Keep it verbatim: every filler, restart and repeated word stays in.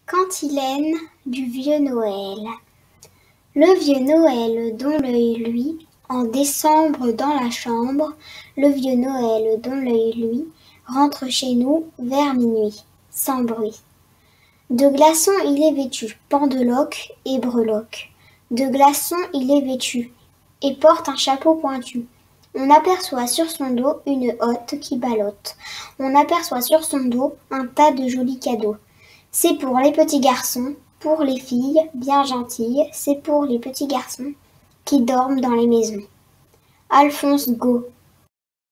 Cantilène du vieux Noël. Le vieux Noël dont l'œil luit, en décembre dans la chambre, le vieux Noël dont l'œil luit, rentre chez nous vers minuit, sans bruit. De glaçons il est vêtu, pendeloque et breloque. De glaçons il est vêtu, et porte un chapeau pointu. On aperçoit sur son dos une hotte qui ballotte. On aperçoit sur son dos un tas de jolis cadeaux. C'est pour les petits garçons, pour les filles bien gentilles, c'est pour les petits garçons qui dorment dans les maisons. Alphonse Gault.